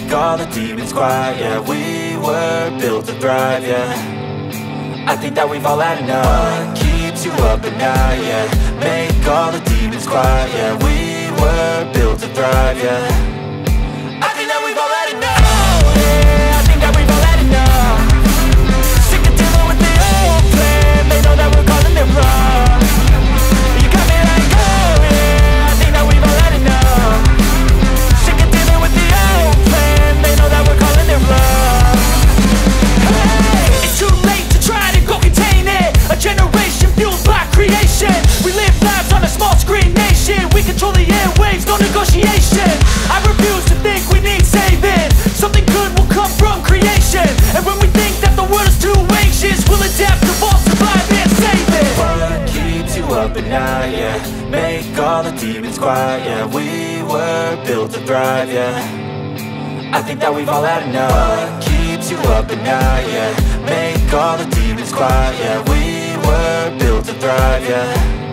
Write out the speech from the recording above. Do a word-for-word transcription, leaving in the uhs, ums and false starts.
make all the demons quiet. Yeah, we were built to thrive, yeah. I think that we've all had enough. What keeps you up at night, yeah. Make all the demons quiet, yeah. We were built to thrive, yeah. I think that we've all had enough. Oh, yeah, I think that we've all had enough. Sick of dealing with the old plan. They know that we're calling it wrong. You got me like, oh yeah, I think that we've all had enough. Sick of dealing with the old plan. They know that we're calling it wrong. Hey, it's too late to try to go contain it. A generation fueled by creation. We live lives on a small screen nation. We control the airwaves, no negotiation. I refuse to think we need saving. Something good will come from creation. And when we think that the world is too anxious, we'll adapt, evolve, survive and save it. What keeps you up at night, yeah. Make all the demons quiet, yeah. We were built to thrive, yeah. I think that we've all had enough. What keeps you up at night, yeah. Make all the demons quiet, yeah. We were built to thrive, yeah.